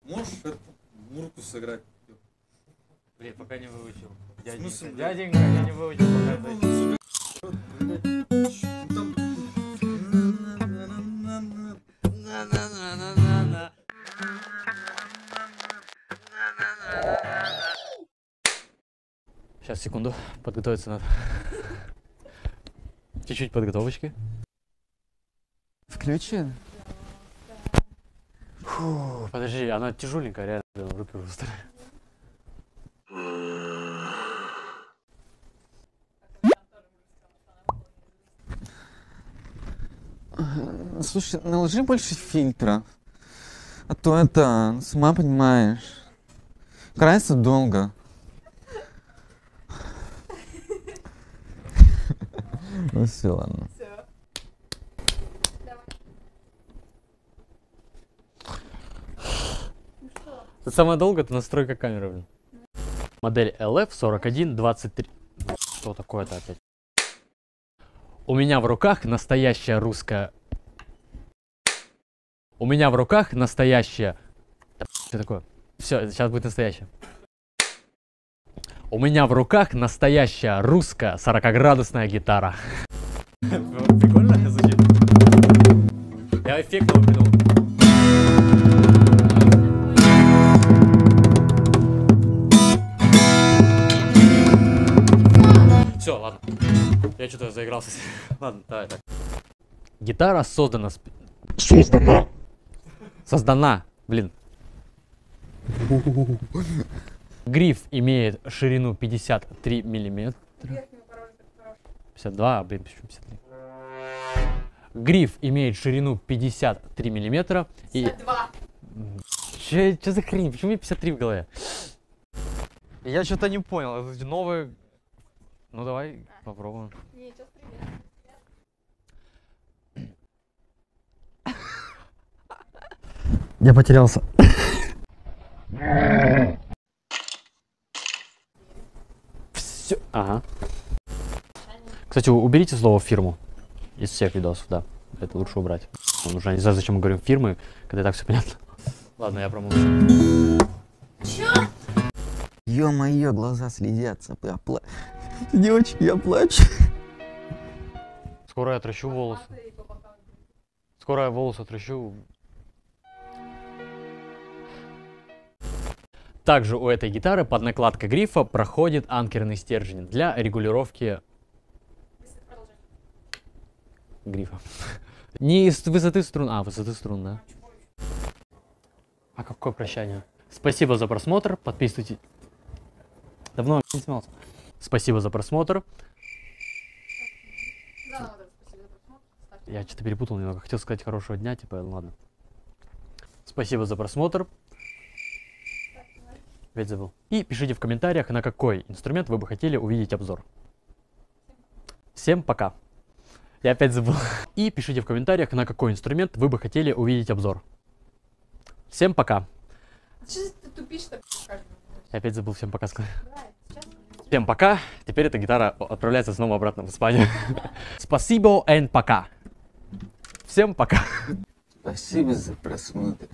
Можешь эту мурку сыграть? Блин, пока не выучил. смысле, Дяденька, я не выучил пока это. Сейчас, секунду, подготовиться надо. Чуть-чуть подготовочки. Включен? Фу, подожди, она тяжеленькая, реально, блин, руки уже устали. Слушай, наложи больше фильтра. А то это, сама понимаешь, краситься долго. Ну все, ладно. Это самое долгое, это настройка камеры, блин. Модель LF4123. Что такое-то опять? У меня в руках настоящая русская... У меня в руках настоящая... Что такое? Все, сейчас будет настоящее. У меня в руках настоящая русская 40-градусная гитара. Прикольно звучит? Я эффект новый придумал. Все, ладно. Я что-то заигрался. Ладно, давай так. Гитара создана... Создана, блин. Гриф имеет ширину 53 миллиметра. 52, блин, почему 53? Гриф имеет ширину 53 миллиметра. 52. И... Че за хрень? Почему мне 53 в голове? Я что-то не понял. Это новые... Ну давай попробуем. Не, сейчас привет. Я потерялся. Все. Ага. Кстати, уберите слово фирму из всех видосов, да. Это лучше убрать. Нужно, не знаю, зачем мы говорим фирмы, когда и так все понятно. Ладно, я промолчу. Чё? Ё-моё, глаза слезятся. Девочки, я плачу. Скоро я отращу волосы. Скоро я волосы отращу. Также у этой гитары под накладкой грифа проходит анкерный стержень для регулировки грифа. Не из высоты струн, а высоты струн, да. А какое прощание? Спасибо за просмотр, подписывайтесь. Давно не снимался. Спасибо за просмотр. Я что-то перепутал немного. Хотел сказать хорошего дня, типа, ладно. Спасибо за просмотр. Опять забыл. И пишите в комментариях, на какой инструмент вы бы хотели увидеть обзор. Всем пока. Я опять забыл. И пишите в комментариях, на какой инструмент вы бы хотели увидеть обзор. Всем пока. Что ты тупишь-то? Я опять забыл всем пока сказать. Всем пока. Теперь эта гитара отправляется снова обратно в Испанию. Спасибо и пока. Всем пока. Спасибо за просмотр.